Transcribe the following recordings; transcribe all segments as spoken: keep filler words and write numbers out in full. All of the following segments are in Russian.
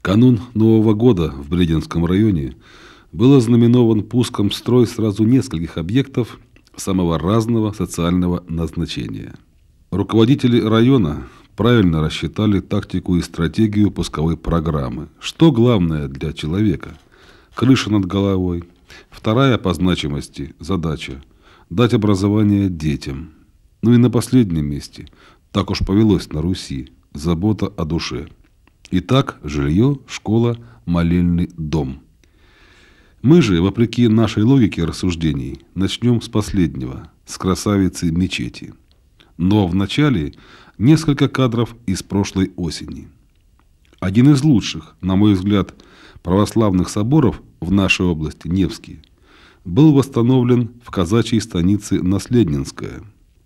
Канун Нового года в Брединском районе был ознаменован пуском в строй сразу нескольких объектов самого разного социального назначения. Руководители района правильно рассчитали тактику и стратегию пусковой программы. Что главное для человека? Крыша над головой. Вторая по значимости задача – дать образование детям. Ну и на последнем месте, так уж повелось на Руси, забота о душе. Итак, жилье, школа, молельный дом. Мы же, вопреки нашей логике рассуждений, начнем с последнего, с красавицы мечети. Но вначале несколько кадров из прошлой осени. Один из лучших, на мой взгляд, православных соборов в нашей области, Невский, был восстановлен в казачьей станице Наследнинская.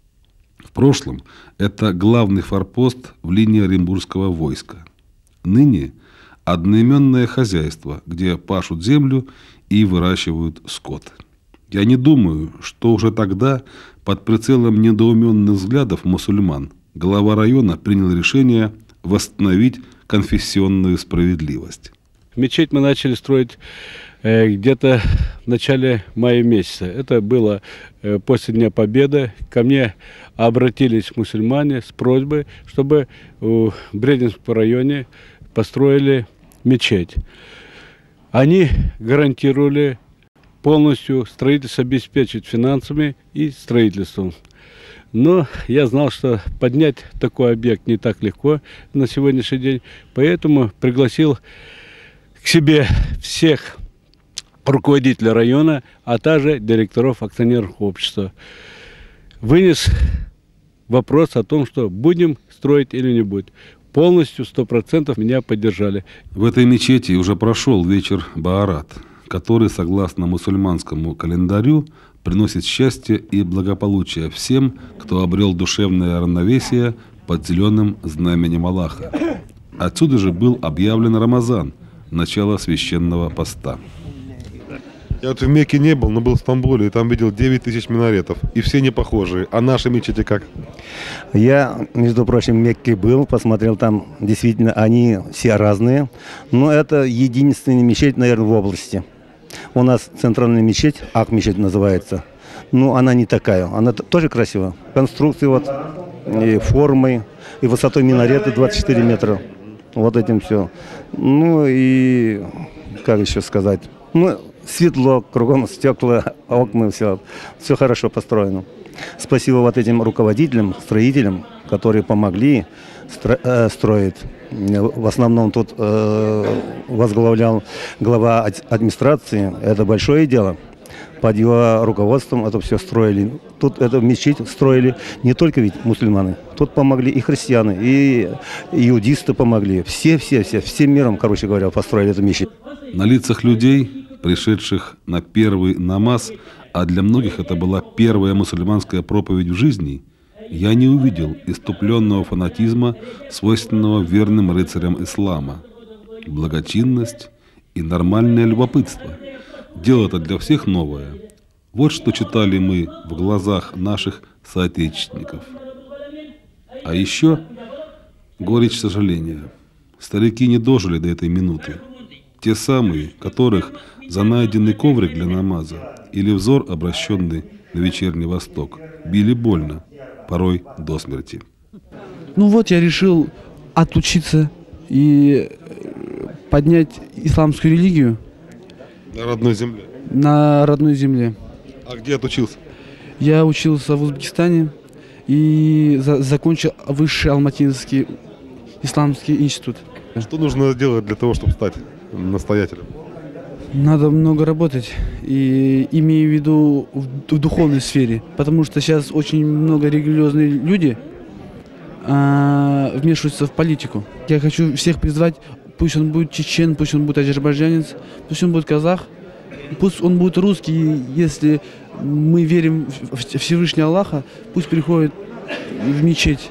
В прошлом это главный форпост в линии Оренбургского войска. Ныне одноименное хозяйство, где пашут землю и выращивают скот. Я не думаю, что уже тогда, под прицелом недоуменных взглядов мусульман, глава района принял решение восстановить конфессионную справедливость. Мечеть мы начали строить э, где-то в начале мая месяца. Это было э, после Дня Победы. Ко мне обратились мусульмане с просьбой, чтобы в Брединском районе построили мечеть. Они гарантировали полностью строительство обеспечить финансами и строительством. Но я знал, что поднять такой объект не так легко на сегодняшний день, поэтому пригласил к себе всех руководителей района, а также директоров акционерных общества. Вынес вопрос о том, что будем строить или не будет. Полностью, сто процентов меня поддержали. В этой мечети уже прошел вечер Баарат, который, согласно мусульманскому календарю, приносит счастье и благополучие всем, кто обрел душевное равновесие под зеленым знаменем Аллаха. Отсюда же был объявлен Рамазан, начало священного поста. Я вот в Мекке не был, но был в Стамбуле, и там видел девять тысяч минаретов, и все не похожие. А наши мечети как? Я, между прочим, в Мекке был, посмотрел там, действительно, они все разные. Но это единственная мечеть, наверное, в области. У нас центральная мечеть, Ак-мечеть называется. Ну, она не такая, она тоже красивая. Конструкции вот, и формой, и высотой минарета двадцать четыре метра. Вот этим все. Ну и, как еще сказать, ну, светло, кругом стекла, окна, все, все хорошо построено. Спасибо вот этим руководителям, строителям, которые помогли стро э, строить. В основном тут э, возглавлял глава администрации. Это большое дело. Под его руководством это все строили. Тут эту мечеть строили не только ведь мусульмане. Тут помогли и христиане, и иудисты помогли. Все, все, все, всем миром, короче говоря, построили эту мечеть. На лицах людей, пришедших на первый намаз, а для многих это была первая мусульманская проповедь в жизни, я не увидел иступленного фанатизма, свойственного верным рыцарям ислама, благочинность и нормальное любопытство. Дело это для всех новое. Вот что читали мы в глазах наших соотечественников. А еще горечь сожаления. Старики не дожили до этой минуты. Те самые, которых за найденный коврик для намаза или взор, обращенный на вечерний восток, били больно, порой до смерти. Ну вот я решил отучиться и поднять исламскую религию. На родной земле? На родной земле. А где отучился? Я учился в Узбекистане и за закончил высший Алматинский исламский институт. Что нужно делать для того, чтобы стать настоятелем? Надо много работать, и имею в виду в духовной сфере, потому что сейчас очень много религиозные люди а, вмешиваются в политику. Я хочу всех призвать, пусть он будет чечен, пусть он будет азербайджанец, пусть он будет казах, пусть он будет русский, если мы верим в Всевышнего Аллаха, пусть приходит в мечеть.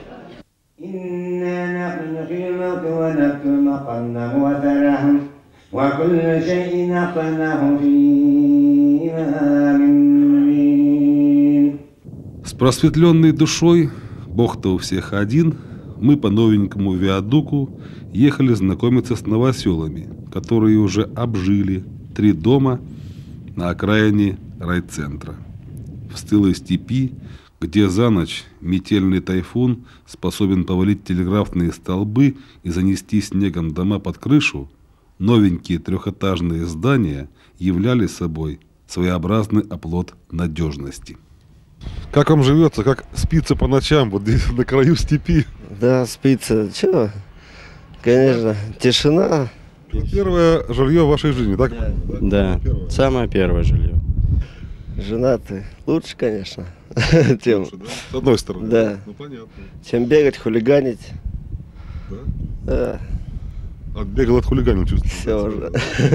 С просветленной душой, Бог-то у всех один, мы по новенькому виадуку ехали знакомиться с новоселами, которые уже обжили три дома на окраине райцентра. В стылой степи, где за ночь метельный тайфун способен повалить телеграфные столбы и занести снегом дома под крышу, новенькие трехэтажные здания являли собой своеобразный оплот надежности. Как вам живется, как спится по ночам, вот здесь на краю степи? Да, спится. Чего? Конечно, тишина. Первое жилье в вашей жизни, так? Да, Первое. самое первое жилье. Женатый. Лучше, конечно, чем, Лучше, да? С одной стороны. Да. Ну понятно. чем бегать, хулиганить. Да? Да, Отбегал, отхулиганил, чувствую. все уже.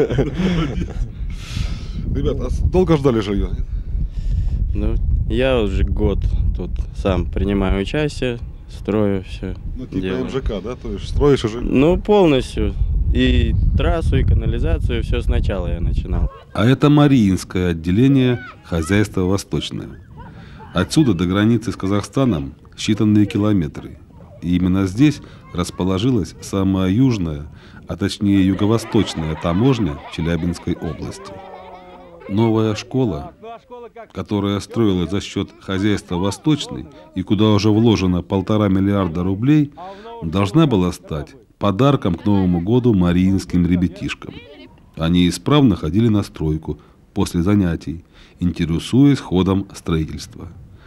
Ребят, а с- долго ждали жилье? Ну, я уже год тут сам принимаю участие, строю все. Ну, типа делаю. МЖК, да? То есть строишь уже. Ну, полностью. И трассу, и канализацию, все сначала я начинал. А это Мариинское отделение хозяйства «Восточное». Отсюда до границы с Казахстаном считанные километры. И именно здесь расположилась самая южная, а точнее юго-восточная таможня Челябинской области. Новая школа, которая строилась за счет хозяйства «Восточный» и куда уже вложено полтора миллиарда рублей, должна была стать подарком к Новому году мариинским ребятишкам. Они исправно ходили на стройку после занятий, интересуясь ходом строительства.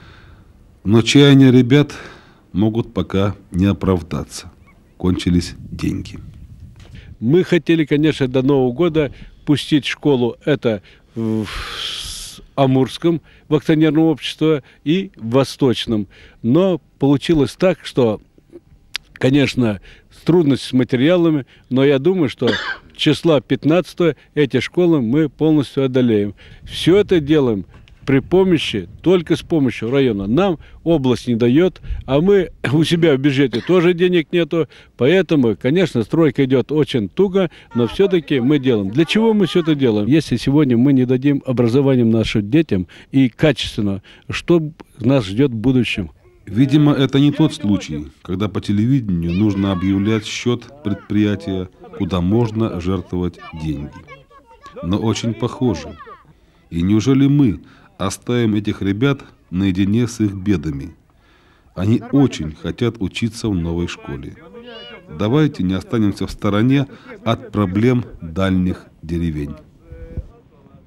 Но чаяния ребят могут пока не оправдаться. Кончились деньги. Мы хотели, конечно, до Нового года пустить школу это в Амурском, в акционерном обществе и в Восточном. Но получилось так, что, конечно, трудности с материалами, но я думаю, что числа пятнадцатого эти школы мы полностью одолеем. Все это делаем при помощи, только с помощью района. Нам область не дает, а мы у себя в бюджете тоже денег нету. Поэтому, конечно, стройка идет очень туго, но все-таки мы делаем. Для чего мы все это делаем? Если сегодня мы не дадим образование нашим детям и качественно, что нас ждет в будущем? Видимо, это не тот случай, когда по телевидению нужно объявлять счет предприятия, куда можно жертвовать деньги. Но очень похоже. И неужели мы оставим этих ребят наедине с их бедами? Они очень хотят учиться в новой школе. Давайте не останемся в стороне от проблем дальних деревень.